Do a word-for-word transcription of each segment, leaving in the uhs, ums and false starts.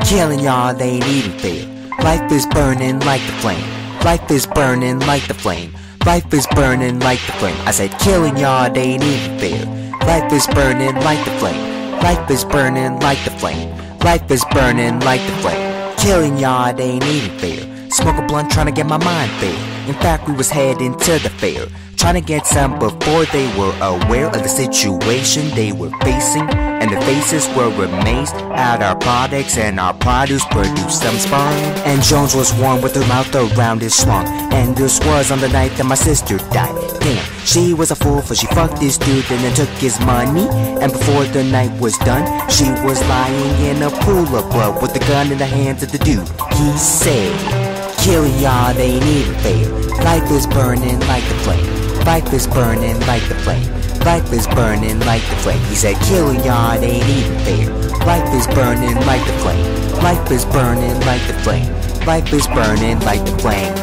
Killing y'all, they ain't even fair. Life is burning like the flame. Life is burning like the flame. Life is burning like the flame. I said killing y'all, they ain't even fair. Life is burning like the flame. Life is burning like the flame. Life is burning like the flame. Killing y'all, they ain't even fair. Smoke a blunt trying to get my mind fair. In fact, we was heading to the fair, trying to get some before they were aware of the situation they were facing. And the faces were amazed at our products, and our produce produced some sperm. And Jones was warm with her mouth around his slung. And this was on the night that my sister died. Damn, she was a fool, for she fucked this dude and then took his money. And before the night was done, she was lying in a pool of blood with the gun in the hands of the dude. He said, killing y'all, they ain't even fair. Life is burning like the flame. Life is burning like the flame. Life is burning like the flame. He said killing y'all, they ain't even fair. Life is burning like the flame. Life is burning like the flame. Life is burning like the flame.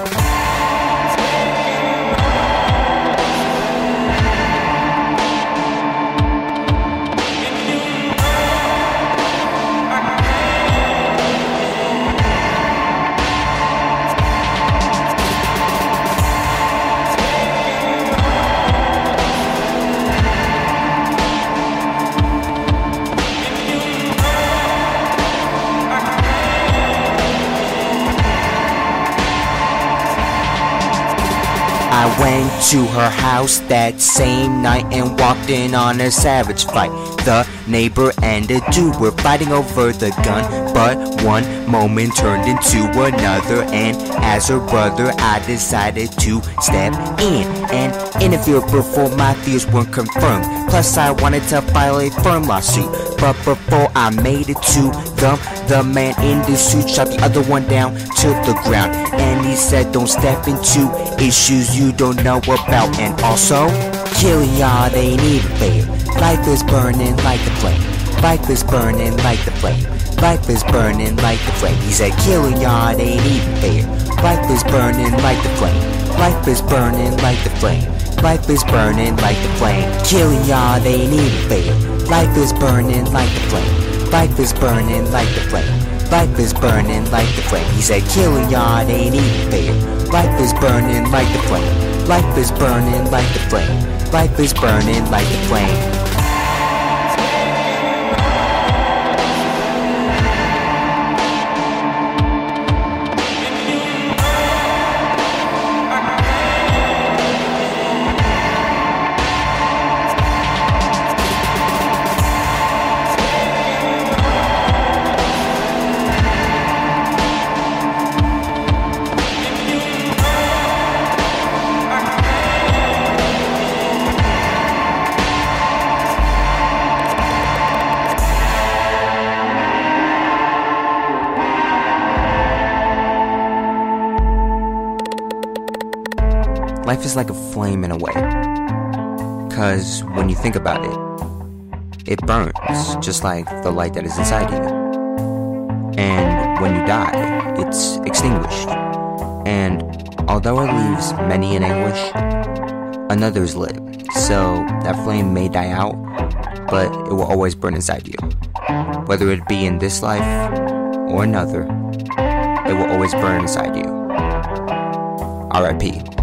I went to her house that same night and walked in on a savage fight. The neighbor and the dude were fighting over the gun, but one moment turned into another, and as her brother I decided to step in and interfere before my fears weren't confirmed. Plus I wanted to file a firm lawsuit, but before I made it to them, the man in the suit shot the other one down to the ground, and he said don't step into issues you don't know about. And also, killing y'all, they ain't even fair. Life is burning like the flame. Life is burning like the flame. Life is burning like the flame. He said killing y'all, they ain't even fair. Life is burning like the flame. Life is burning like the flame. Life is burning like the flame. Killing y'all, they ain't even fair. Life is burning like the flame. Life is burning like the flame. Life is burning like the flame. He said killing y'all, they ain't even fair. Life is burning like the flame. Life is burning like the flame. Life is burning like the flame. Life is like a flame in a way, cause when you think about it, it burns just like the light that is inside you. And when you die, it's extinguished. And although it leaves many in anguish, another is lit. So that flame may die out, but it will always burn inside you. Whether it be in this life or another, it will always burn inside you. R I P